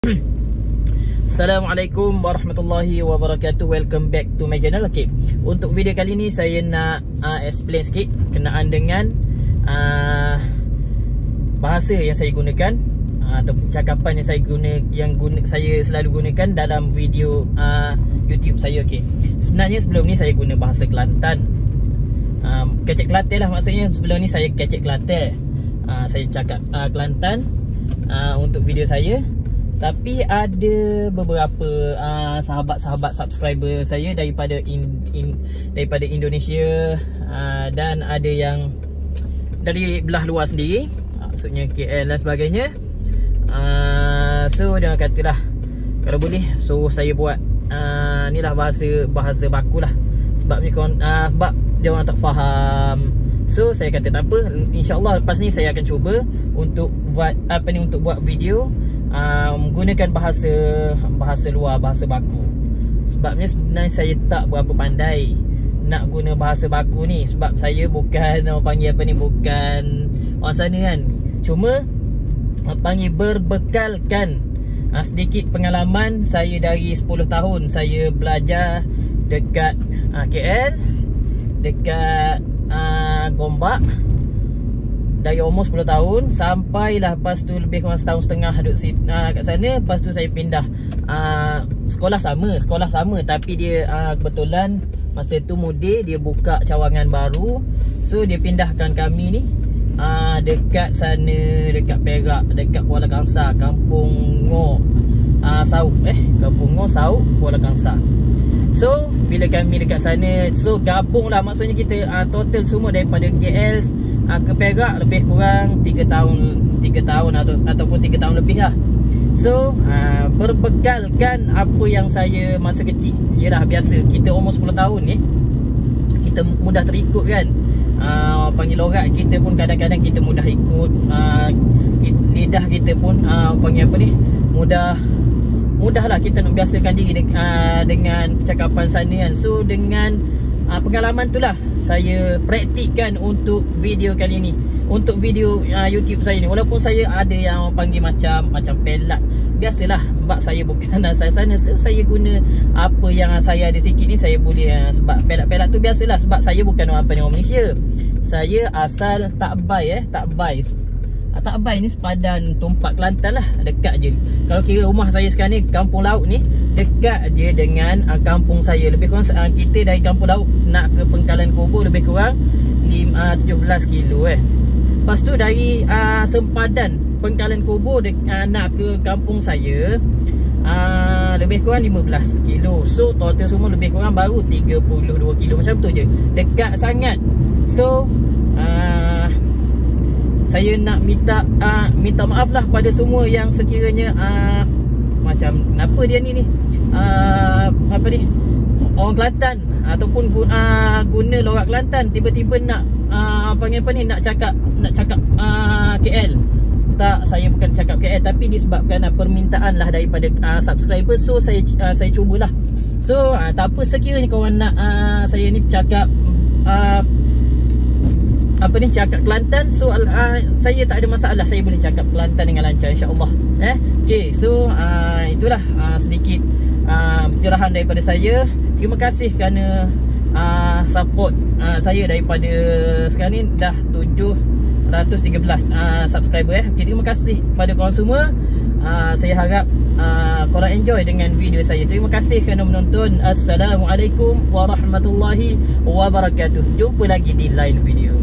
Assalamualaikum warahmatullahi wabarakatuh. Welcome back to my channel. Okay, untuk video kali ni saya nak explain sikit kenaan dengan bahasa yang saya gunakan atau cakapan yang saya selalu gunakan dalam video YouTube saya. Okay, sebenarnya sebelum ni saya guna bahasa Kelantan, kecek Kelantan lah maksudnya. Sebelum ni saya kecek Kelantan, saya cakap Kelantan untuk video saya. Tapi ada beberapa sahabat-sahabat subscriber saya daripada daripada Indonesia, dan ada yang dari belah luar sendiri, maksudnya KL dan sebagainya. So dia katalah kalau boleh suruh saya buat ni lah bahasa baku lah. Sebabnya sebab dia orang tak faham. So saya kata tak apa, insya-Allah lepas ni saya akan cuba untuk buat untuk buat video menggunakan bahasa luar, bahasa baku. Sebabnya sebenarnya saya tak berapa pandai nak guna bahasa baku ni. Sebab saya bukan orang panggil bukan orang sana kan. Cuma orang panggil berbekalkan sedikit pengalaman saya dari 10 tahun saya belajar dekat KL, dekat Gombak. Dari umur 10 tahun sampailah lepas tu lebih kurang setahun setengah duduk kat sana. Lepas tu saya pindah sekolah sama tapi dia kebetulan masa tu Mudir dia buka cawangan baru. So dia pindahkan kami ni dekat sana, dekat Perak, dekat Kuala Kangsar, Kampung Ngor Sauk, Kampung Ngor Sauk, Kuala Kangsar. So bila kami dekat sana, so gabung lah, maksudnya kita total semua daripada KL ke Perak lebih kurang 3 tahun ataupun 3 tahun lebih lah. So berbekalkan apa yang saya masa kecil. Yelah biasa kita umur 10 tahun ni kita mudah terikut kan. Panggil logat kita pun kadang-kadang kita mudah ikut. Lidah kita pun panggil mudahlah kita nak biasakan diri dengan cakapan sana kan. So dengan pengalaman tu lah saya praktikkan untuk video kali ni, untuk video YouTube saya ni. Walaupun saya ada yang panggil macam pelat, biasalah sebab saya bukan asal sana. So saya guna apa yang saya ada sikit ni saya boleh. Sebab pelat-pelat tu biasalah, sebab saya bukan orang Malaysia. Saya asal Takbai. Takbai ni sepadan Tumpak Kelantan lah, dekat je. Kalau kira rumah saya sekarang ni Kampung Laut ni dekat je dengan kampung saya. Lebih kurang kita dari Kampung Laut nak ke Pengkalan Kubur lebih kurang 17 kilo Lepas tu dari sempadan Pengkalan Kubur nak ke kampung saya lebih kurang 15 kilo. So total semua lebih kurang baru 32 kilo, macam tu je, dekat sangat. So saya nak minta maaf lah pada semua yang sekiranya macam kenapa dia ni orang Kelantan ataupun guna logat Kelantan tiba-tiba nak nak cakap KL. Tak, saya bukan cakap KL, tapi disebabkan permintaan lah daripada subscriber. So saya cubalah. So tak apa, sekiranya korang nak saya ni cakap cakap Kelantan, so saya tak ada masalah, saya boleh cakap Kelantan dengan lancar insya-Allah. Okay, so itulah sedikit pencerahan daripada saya. Terima kasih kerana support saya daripada sekarang ni dah 713 subscriber. Okay, terima kasih kepada korang semua. Saya harap korang enjoy dengan video saya. Terima kasih kerana menonton. Assalamualaikum warahmatullahi wabarakatuh. Jumpa lagi di lain video.